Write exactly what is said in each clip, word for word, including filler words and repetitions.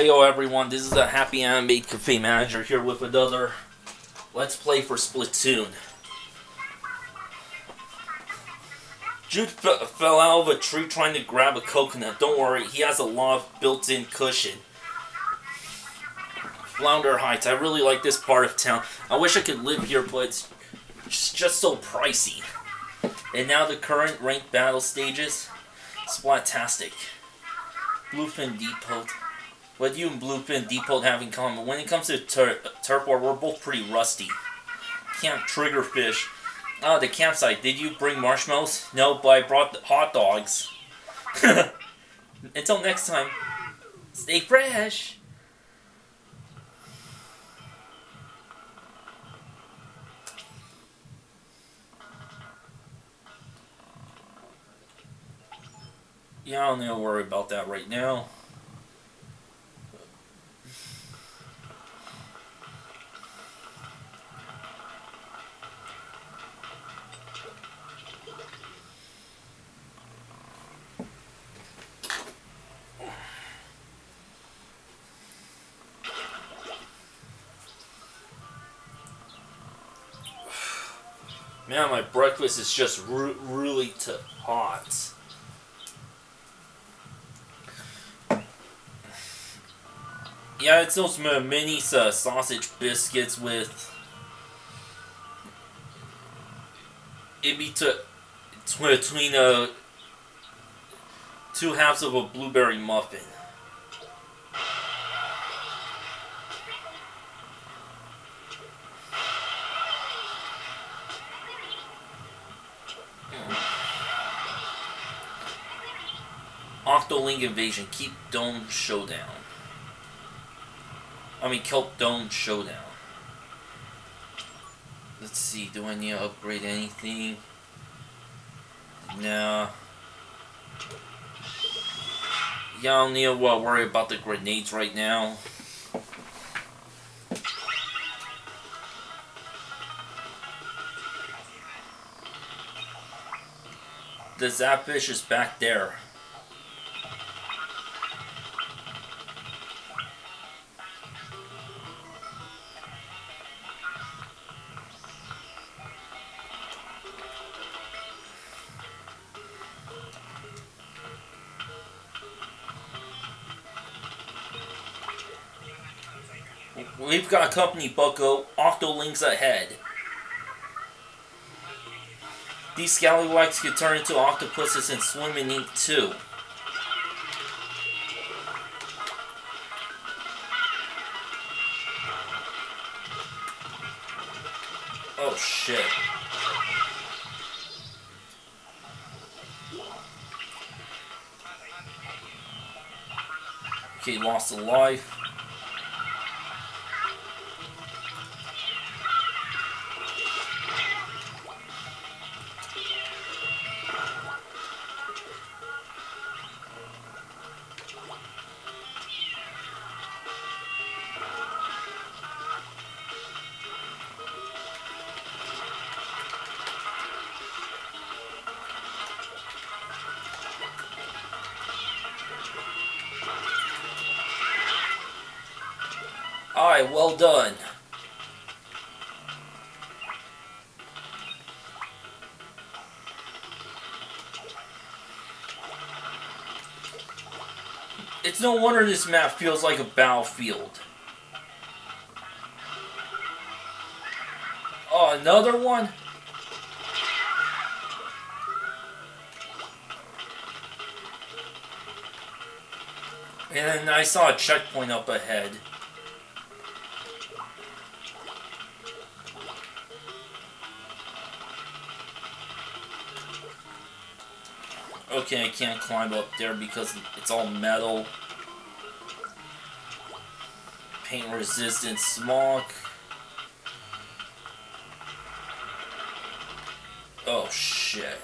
Heyo everyone, this is a Happy Animate Cafe Manager here with another Let's Play for Splatoon. Jude fell out of a tree trying to grab a coconut. Don't worry, he has a lot of built-in cushion. Flounder Heights, I really like this part of town. I wish I could live here, but it's just, just so pricey. And now the current ranked battle stages. Splatastic. Bluefin Depot. What you and Bluefin Depot have in common? When it comes to tur Turp War, we're both pretty rusty. Camp Triggerfish. Oh, the campsite. Did you bring marshmallows? No, but I brought the hot dogs. Until next time, stay fresh. Yeah, I don't need to worry about that right now. Man, my breakfast is just re really too hot. Yeah, it's those mini uh, sausage biscuits with in between between uh, two halves of a blueberry muffin. Octoling Invasion, keep Dome Showdown. I mean, Kelp Dome Showdown. Let's see, do I need to upgrade anything? Nah. Yeah, I don't need to uh, worry about the grenades right now. The Zapfish is back there. We've got company, bucko. Octolings ahead. These scallywags can turn into octopuses and swim in ink too. Oh shit. Okay, lost a life. Alright, well done. It's no wonder this map feels like a battlefield. Oh, another one? And then I saw a checkpoint up ahead. Okay, I can't climb up there because it's all metal. Paint resistant smog. Oh shit.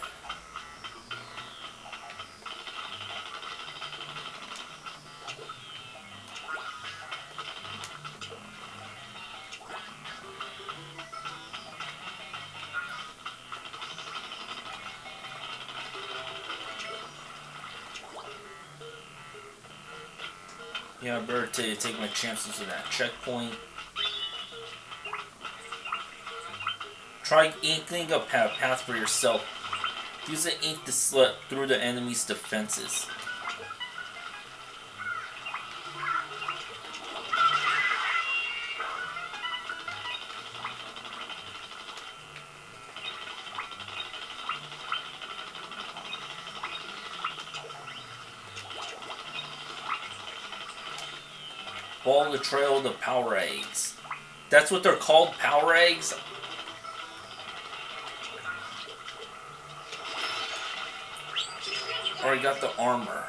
Yeah, I better t take my chances with that checkpoint. Try inking a path, path for yourself. Use the ink to slip through the enemy's defenses. Follow the trail of the power eggs. That's what they're called, power eggs? Already got the armor.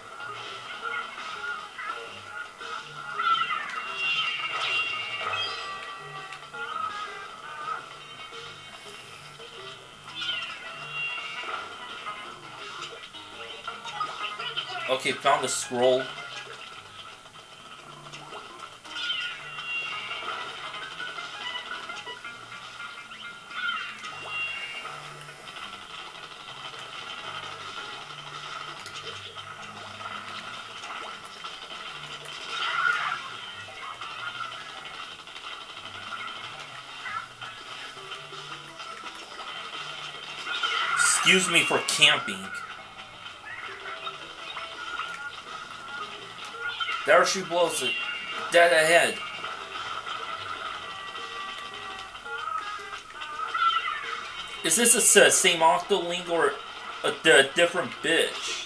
Okay, found the scroll. Excuse me for camping. There she blows it. Dead ahead. Is this the same Octoling or a, a different bitch?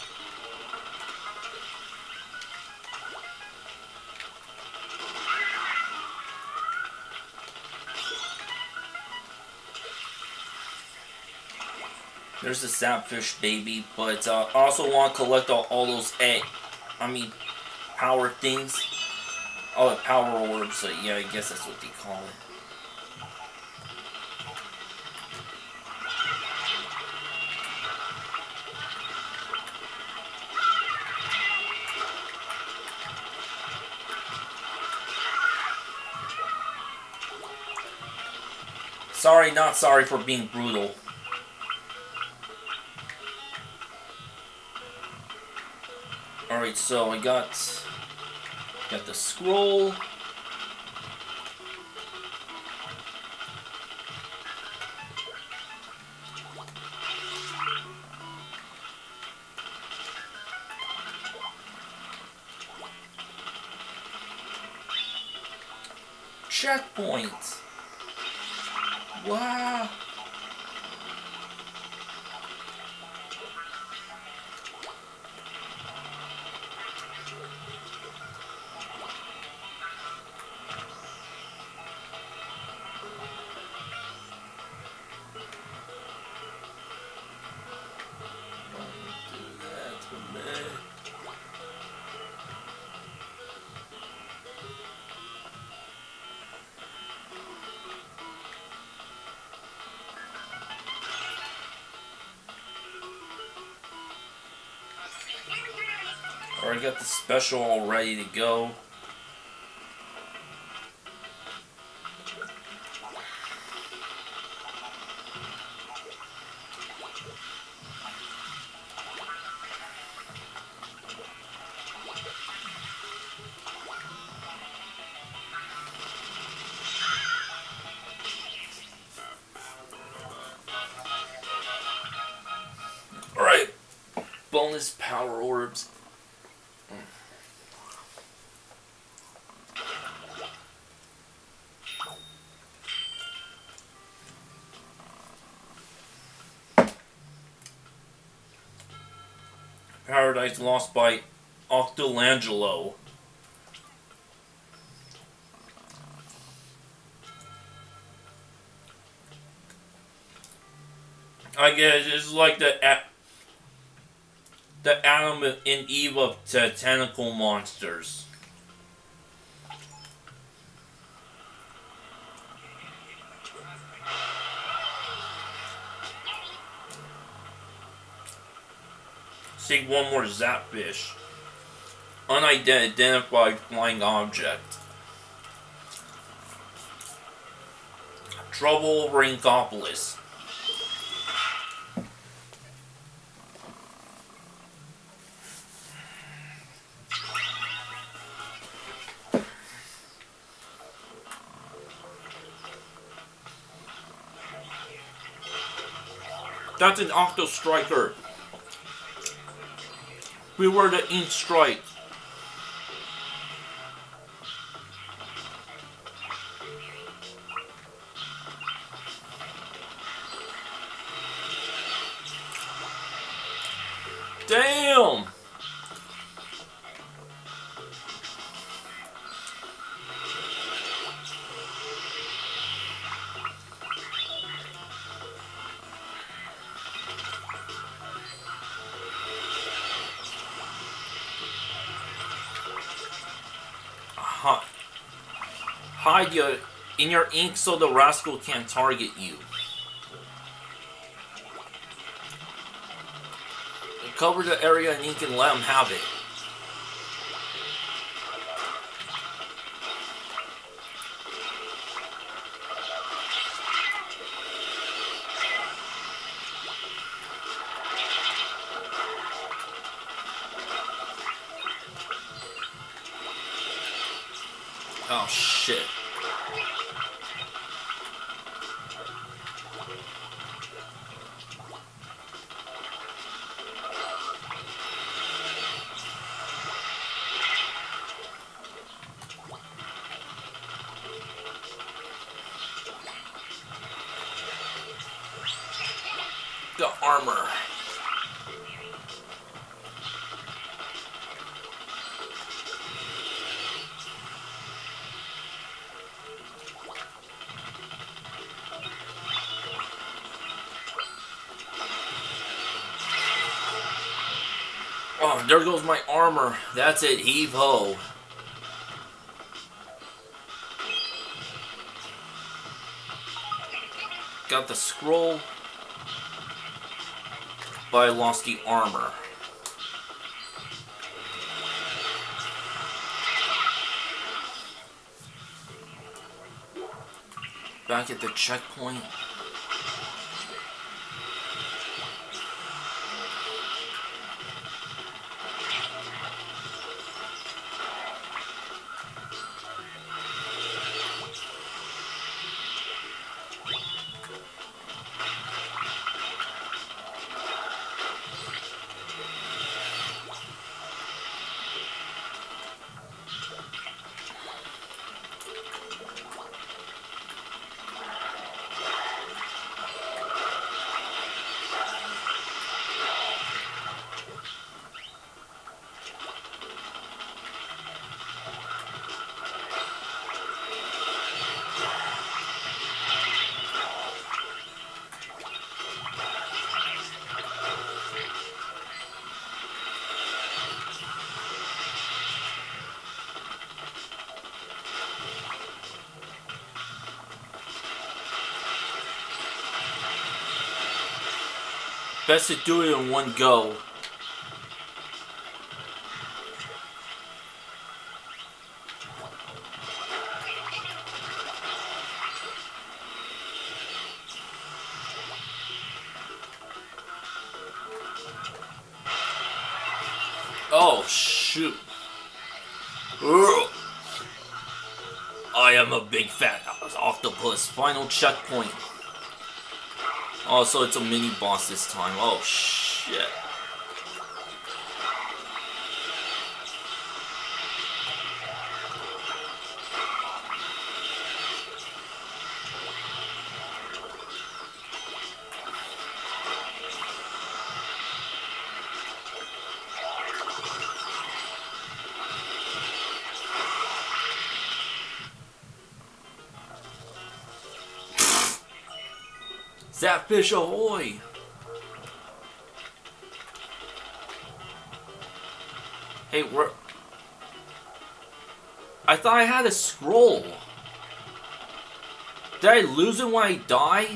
There's the sapfish baby, but uh, I also want to collect all, all those egg, I mean, power things. Oh, the power orbs. So yeah, I guess that's what they call it. Sorry, not sorry for being brutal. Alright, so I got got the scroll. Checkpoint. Wow. Already got the special all ready to go. Alright, bonus power orbs. Paradise Lost by Octolangelo. I guess it's like the the Adam and Eve of tentacle monsters. See one more Zapfish. Unidentified flying object. Trouble over Inkopolis. That's an Octo Striker. We were the Ink Strike. Damn! Hi- Hide your, in your ink so the rascal can't target you. Cover the area in ink and let him have it. Oh shit. The armor. Oh, there goes my armor. That's it, heave ho. Got the scroll, but I lost the armor. Back at the checkpoint. Best to do it in one go. Oh, shoot. Ugh. I am a big fat octopus. Final checkpoint. Oh, so it's a mini boss this time. Oh, shit. Zapfish ahoy! Hey, where... I thought I had a scroll. Did I lose it when I died?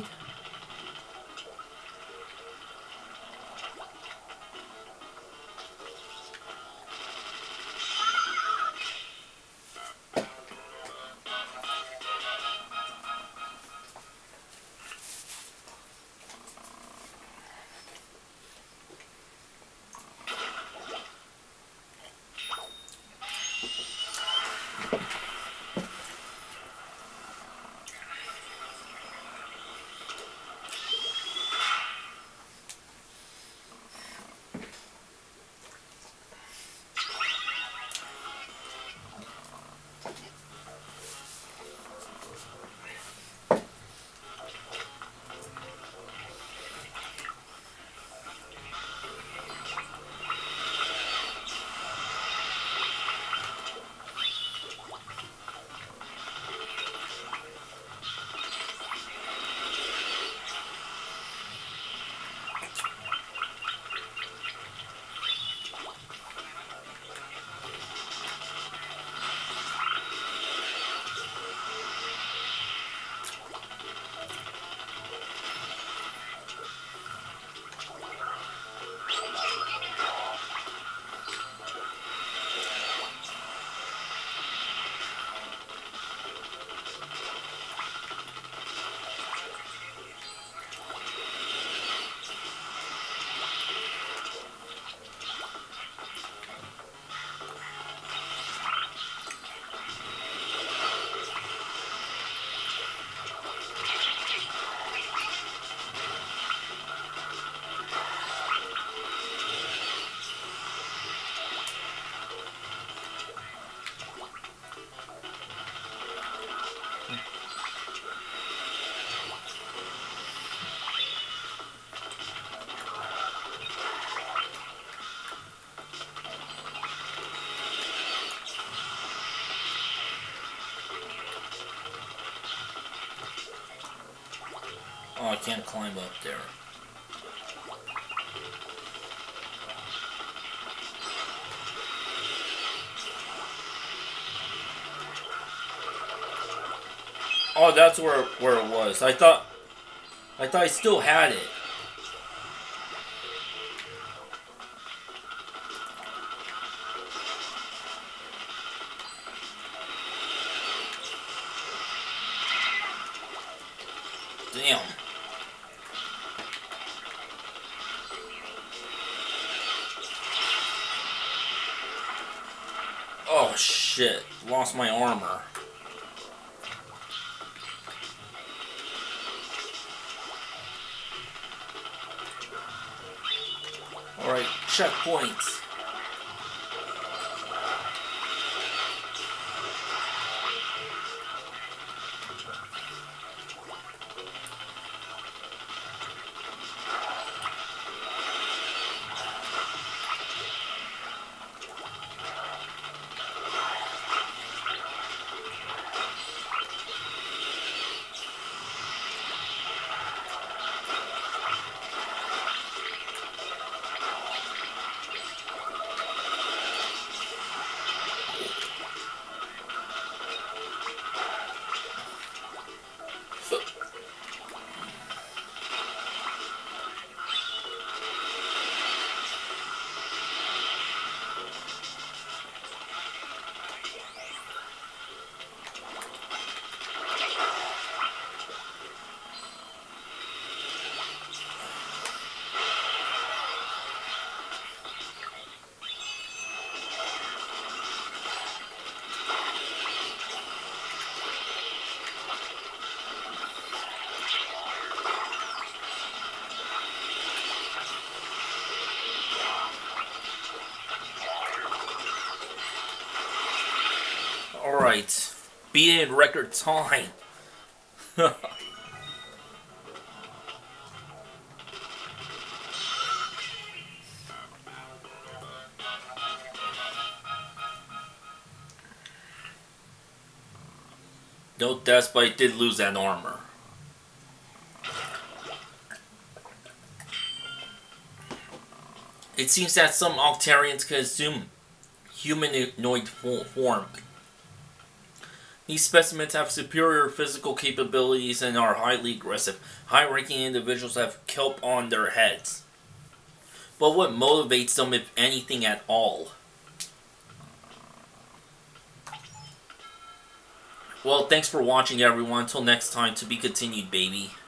Oh, I can't climb up there. Oh, that's where where it was. I thought I thought I still had it. Damn. Oh shit. Lost my armor. Alright, checkpoints. Alright. Beat it in record time. No deaths, but I did lose that armor. It seems that some Octarians can assume humanoid form. These specimens have superior physical capabilities and are highly aggressive. High-ranking individuals have kelp on their heads. But what motivates them, if anything at all? Well, thanks for watching, everyone. Until next time, to be continued, baby.